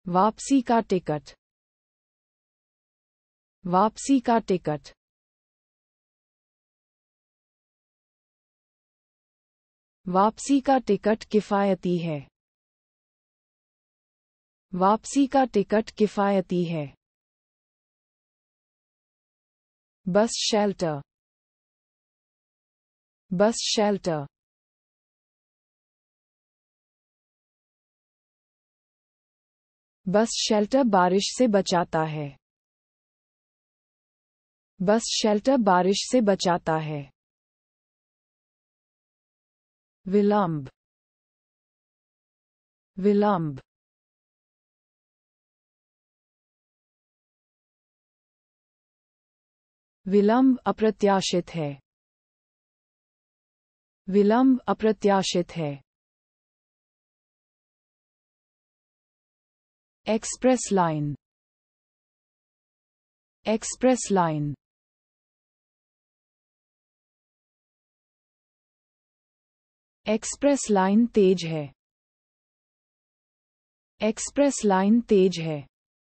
वापसी का टिकट, वापसी का टिकट। वापसी का टिकट किफ़ायती है, वापसी का टिकट किफ़ायती है। Bus shelter, bus shelter. Bus shelter बारिश से बचाता है, बस शेल्टर बारिश से बचाता है। विलंब, विलंब। विलंब अप्रत्याशित है, विलंब अप्रत्याशित है। Express line, express line. Express line तेज है, एक्सप्रेस लाइन तेज है।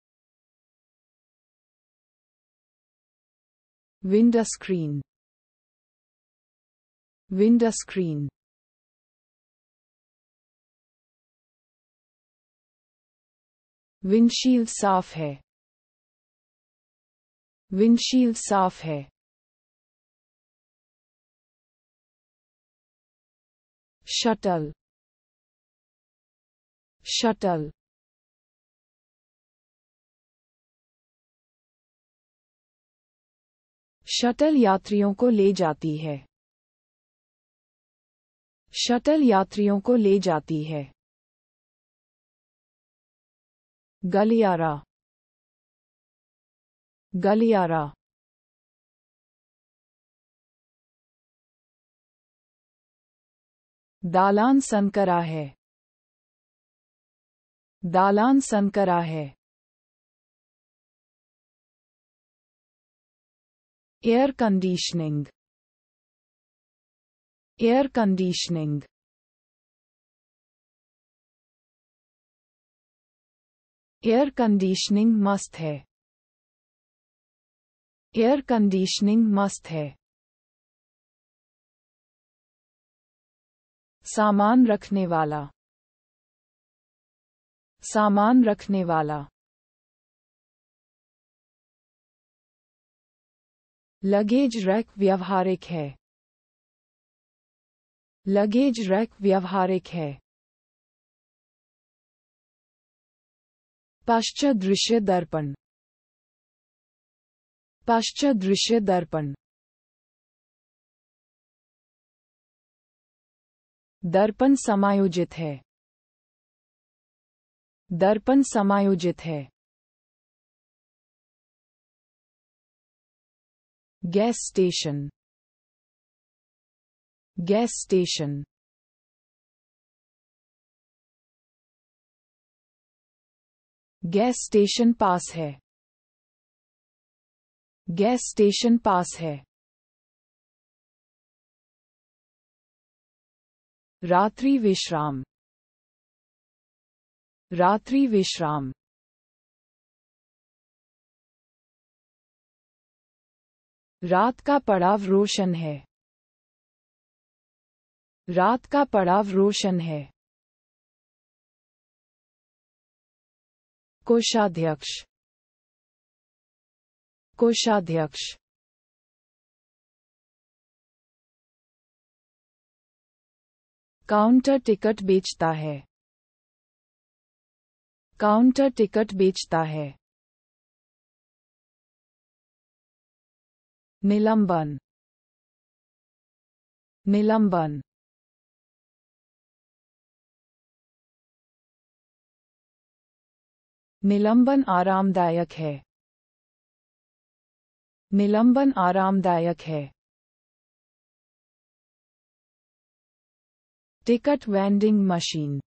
Windscreen, windscreen. विंडशील्ड साफ है, विंडशील्ड साफ है। Shuttle, shuttle. शटल यात्रियों को ले जाती है, शटल यात्रियों को ले जाती है। गलियारा, गलियारा। दालान सनकरा है, दालान सनकरा है। Air conditioning, air conditioning. Air conditioning मस्त है, एयर कंडीशनिंग मस्त है। सामान रखने वाला, सामान रखने वाला। लगेज रैक व्यावहारिक है, लगेज रैक व्यावहारिक है। पाश्चात्य दृश्य दर्पण, पाश्चात्य दृश्य दर्पण। दर्पण समायोजित है, दर्पण समायोजित है। Gas station, gas station. Gas station पास है, गैस स्टेशन पास है। रात्रि विश्राम, रात्रि विश्राम। रात का पड़ाव रोशन है, रात का पड़ाव रोशन है। कोषाध्यक्ष, कोषाध्यक्ष। काउंटर टिकट बेचता है, काउंटर टिकट बेचता है। निलंबन, निलंबन। निलंबन आरामदायक है, निलंबन आरामदायक है। Ticket vending machine,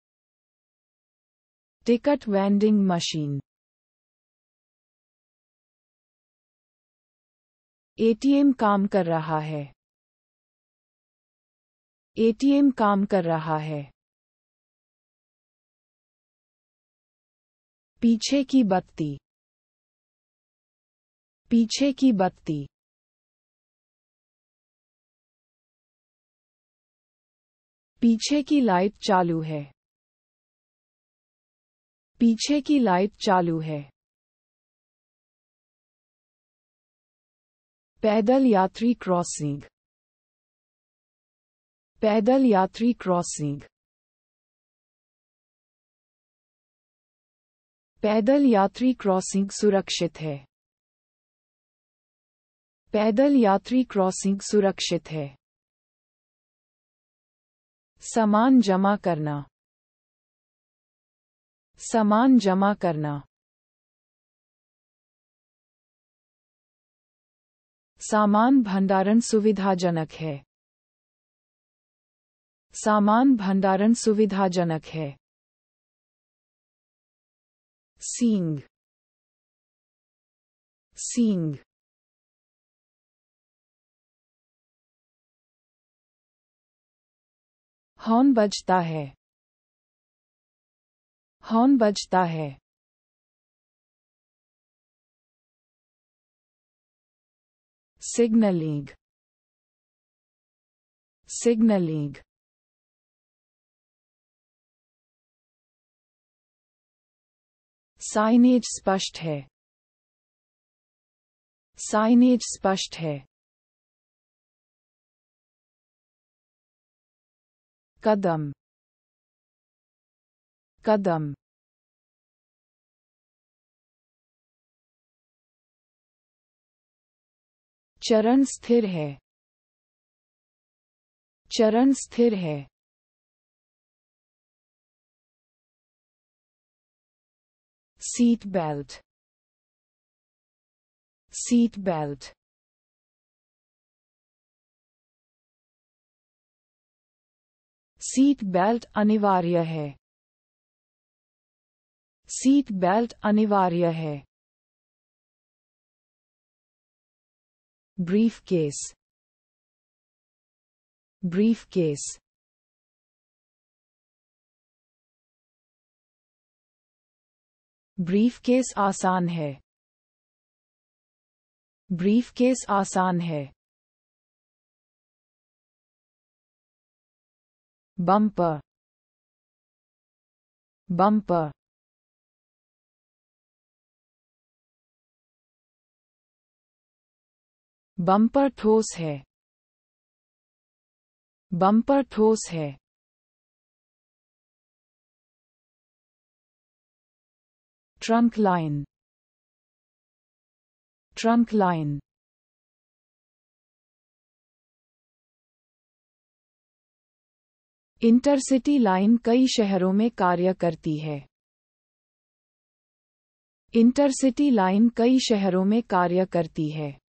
ticket vending machine. ATM काम कर रहा है, एटीएम काम कर रहा है। पीछे की बत्ती, पीछे की बत्ती। पीछे की लाइट चालू है, पीछे की लाइट चालू है। पैदल यात्री क्रॉसिंग, पैदल यात्री क्रॉसिंग। पैदल यात्री क्रॉसिंग सुरक्षित है, पैदल यात्री क्रॉसिंग सुरक्षित है। सामान जमा करना, सामान जमा करना। सामान भंडारण सुविधाजनक है, सामान भंडारण सुविधाजनक है। सींग, सींग। हॉर्न बजता है, हॉर्न बजता है। Signalling, signalling. साइनेज स्पष्ट है, साइनेज स्पष्ट है। कदम, कदम। चरण स्थिर है, चरण स्थिर है। Seat belt, seat belt. Seat belt अनिवार्य है, सीट बेल्ट अनिवार्य है। Briefcase, briefcase. Briefcase आसान है, ब्रीफ केस आसान है। Bumper, bumper. बम्पर ठोस है, बम्पर ठोस है। Trunk line, trunk line. Intercity line कई शहरों में कार्य करती है, इंटरसिटी लाइन कई शहरों में कार्य करती है।